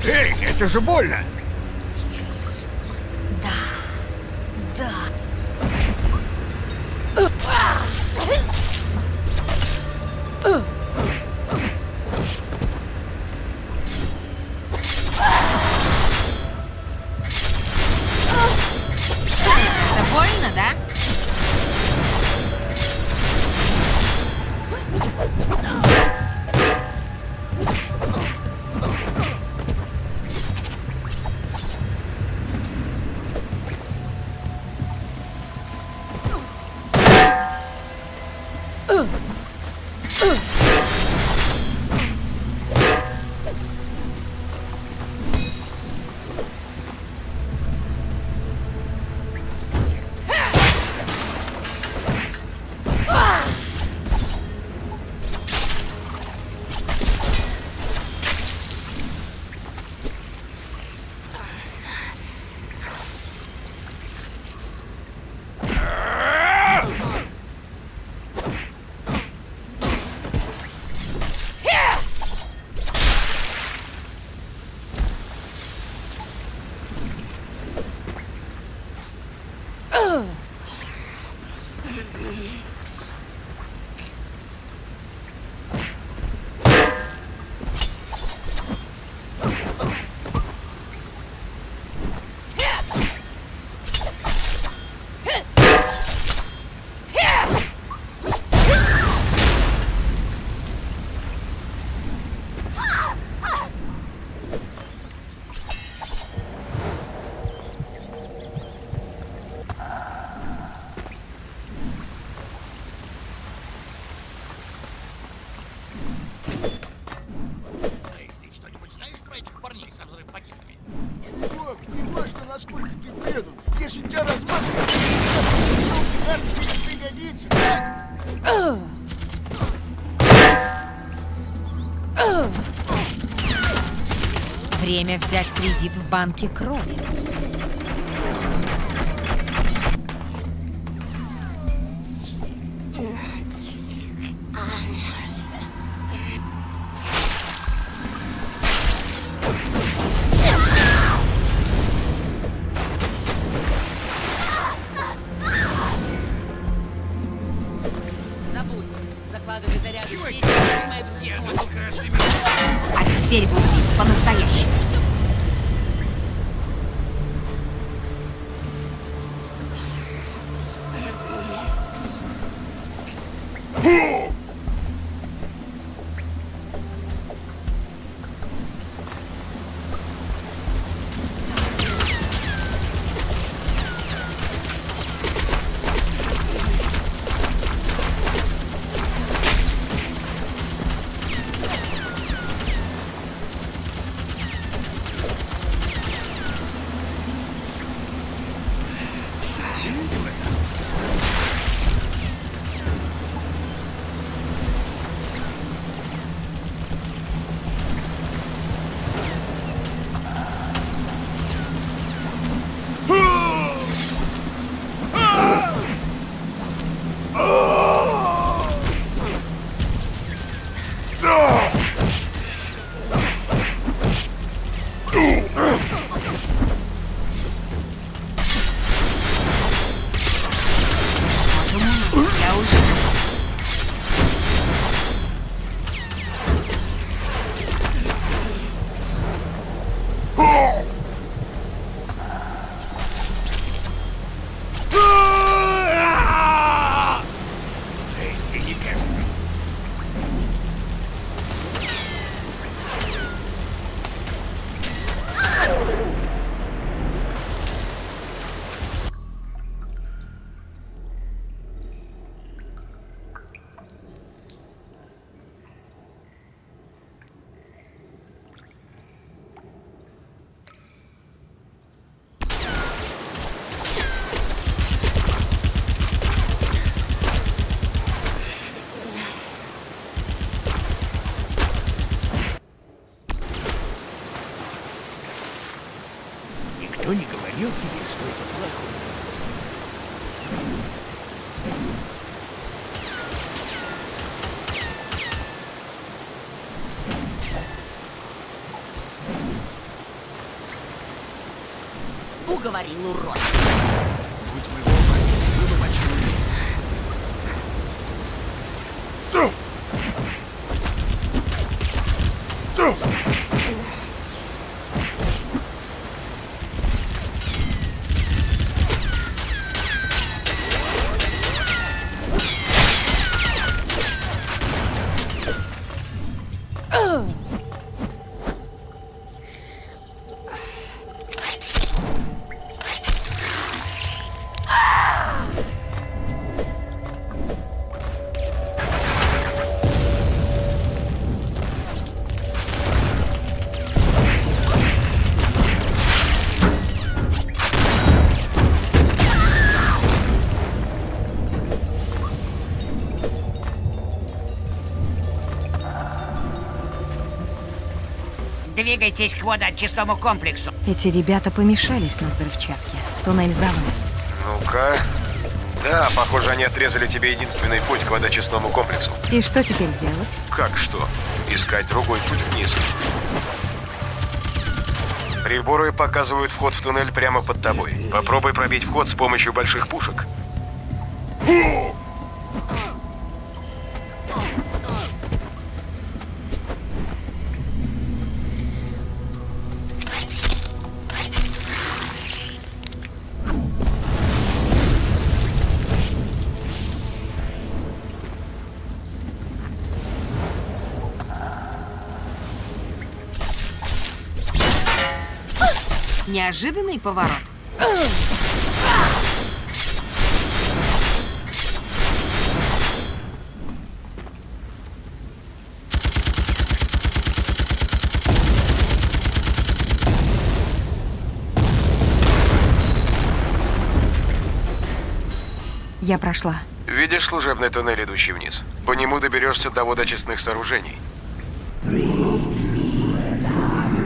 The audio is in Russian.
Эй, это же больно! Да. Это больно, да? Чувак, не важно, насколько ты предан. Если тебя размазывают, тебе не пригодится, так? Время взять кредит в банке крови. Забудь. Закладывай заряды здесь, мои другие. А теперь буду бить по-настоящему. Я уже... Эй, ты не Кэстер. Никто не говорил тебе, что это плохое. уговорил, урод. Будь вы оба, вы бы почуяли. Двигайтесь к водоочистному комплексу. Эти ребята помешались на взрывчатке. Туннель завален. Ну-ка. Да, похоже, они отрезали тебе единственный путь к водочистному комплексу. И что теперь делать? Как что? Искать другой путь вниз. Приборы показывают вход в туннель прямо под тобой. Попробуй пробить вход с помощью больших пушек. Неожиданный поворот. Я прошла. Видишь служебный туннель, идущий вниз? По нему доберешься до водочистных сооружений.